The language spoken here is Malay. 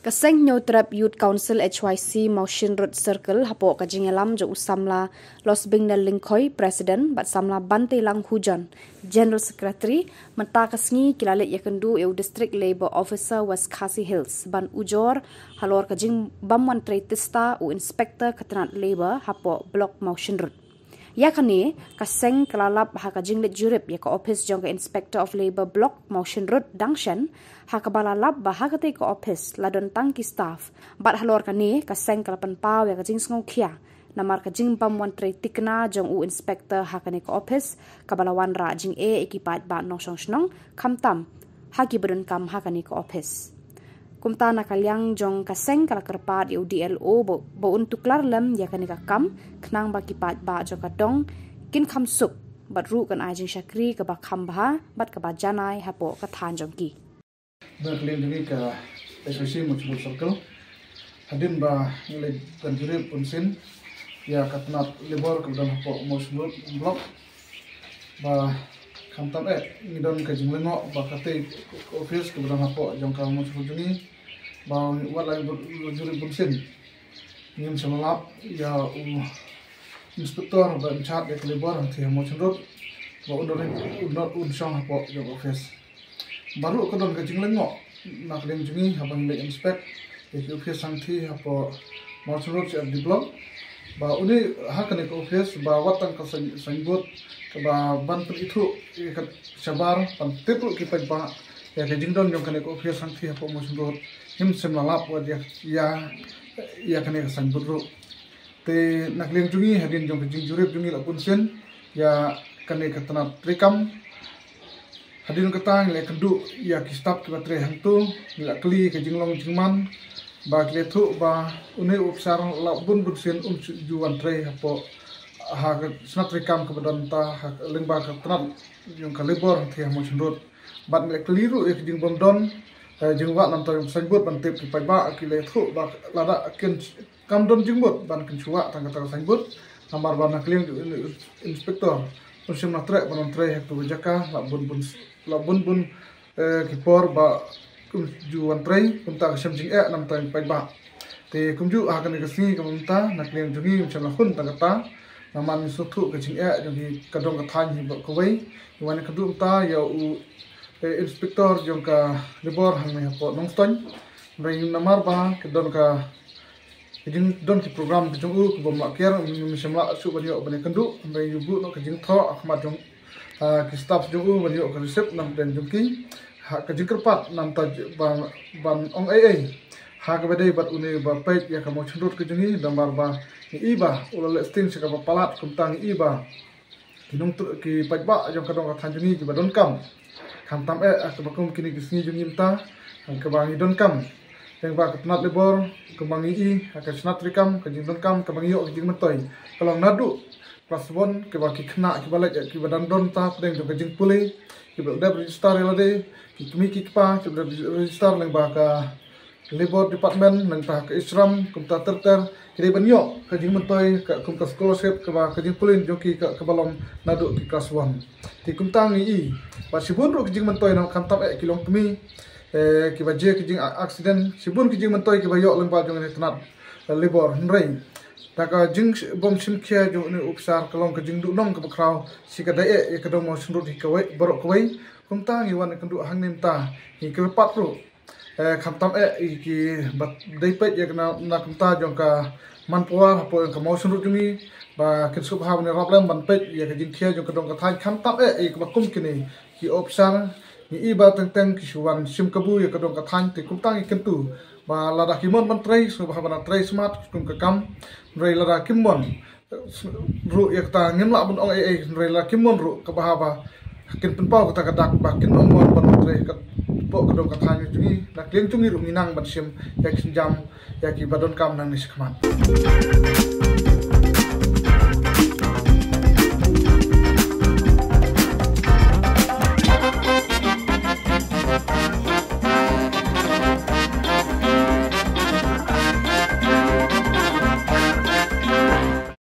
Kaseng Nyotrap Youth Council HYC Motion Road Circle hapo kajingelam jo usamla Los Bingdal Lingkoi President bat samla Bante Lang Hujan General Secretary menta kasngi kilalit yakendu eu District Labor Officer West Khasi Hills ban ujor halor kajing bamwan tista u Inspector Katanat Labor hapo Block Motion Road. Yakani kaseng kelalap hakajing let jurip ya ke office jong ke Inspector of Labor Block Motion Road Dangshan hakabalalap bahagate ke office ladon tangki staff bat halor kani kaseng kalapan pau ya kajing sngokia namar kajing pamwan tre tikna jong u Inspector hakane ke office kabalawan ra jing ekipat ba nong snong kamtam haki bedon kam hakane ke office. Kumta nakalyang jong kaseng kalakerpat yu DLO bo untuk larlem ya kanika kam knang bakipat ba jo kadong kin kam sup bat ru kan ajing syakri ke ba kam bah bat ke ba janai hapo kathan jong ki. Berkeling diri ke SWC Motion Circle hadin ba nilai kanjuri punsin ya katnat labor ke dalam hapo Motion Block ba kamtam ngidon ke jinglengo ba kate office ke dalam hapo jong ka Motion ni ba walai juri punsin ngim samalap ya inspektor ba chat ya labor ke Motion Road ba undur song hapo jong office baru ke dalam ke jinglengo nak leng jungi habang le inspect ya office sangthi hapo Motion Road at the block ba uni hakane ke office ba watan ka sangbut ke ba ban itu ke sabar pan tepu ki pa ba ya ke jingdon jong kane ke office sangthi hapo Motion Road him semlalap wa ya kane ke sangbut ru te nak leng jungi hadin jong ke jingjurip jungi la punsen ya kane ke tanat rekam hadin ketang le kendu ya ki stop ki batre hantu la kli ke jinglong jingman ba kletu ba uni upsar la bun sen juan tre hapo ha snat rekam ke badan ta lengba ke tanat yung ka labor the Motion Road bat le keliru ek jing bom don jingwa nam to sangbut ban tip ki ba ki le thu ba lada ken kam don jingbut ban ken chuwa tang ka sangbut namar ban nakling inspektor usim na tre ban tre hek tu jaka la bun kipor ba juan tre kunta sem jing nam tan ba te kumju ha kan ke sni kamta nakling jungi usim na hun tang ta naman sutu ke jing jungi kadong ka than hi ko wei wan ka du ta ya u inspektor jong ka labor hang me po nong ston rai namar ba ke don ka jing don ki program jong u ko bom ker mi semla su ba yo bane kandu rai yu bu no ka jing tho akhmat jong ki staff jong u ba yo ka receipt nam den jong ki ha ka jing kerpat nam ta ban ong ha ka bedai bat uni ba pait ya ka Motion Road ke jungi dambar ba ni iba ulale stin se ka ba palat kumtang iba kinung ki pajba jong ka dong ka than jungi ki ba don kam kamtam akabakum kini kisni jungim ta kebangi don kam yang ba katnat labor kebangi i akasnat rikam kajing don kam kebangi yo kajing mentoy kalau nadu kelas 1 ke ba ki khna ki balaj ki badan don ta pdeng jo kajing puli ki ba register elade ki kmi ki pa ki register leng ba ka labor department nang ta ke isram kumta terter kiri banyo kajing mentoy ka kumta scholarship ke ba kajing pulin jo ki ka balom nadu ki kelas 1 ti kumtang i ba sibun ro kijing mentoy nang kamtam kilong tumi ki ba je kijing accident sibun kijing mentoy ki ba yo leng ba jong ni tanat labor nrei taka jing bom sim khia jo ni upsar kalong kijing du nong ka bakraw si ka dae ka dong Motion Road hi ka wei borok ka wei kumtang i wan kan du hang nim ta hi ka pat ro kamtam ki bat dai pet ya na kumta jong ka manpoa po ka Motion Road jungi ba kin sub ha ne problem ban pet ya ka jing khia jong ka dong ka thai kamtam ka bakum kini ki opsar ni iba teng ki suwan sim kabu ya ka dong ka than te kumtang ikan tu ba lada kimon ban trai so ba ban trai smart kum ka kam rei lada kimon ru ya ta ngem la bun ong rei la kimon ru ka ba ba kin penpau ka dak ba kin ong mon ban trai ka po ka dong ka than jungi na kleng jungi ru minang ban sim ya kin jam ya ki badon kam nang ni skman